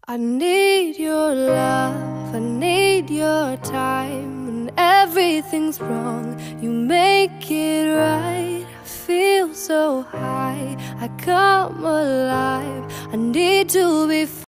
I need your love, I need your time. When everything's wrong, you make it right. I feel so high, I come alive. I need to be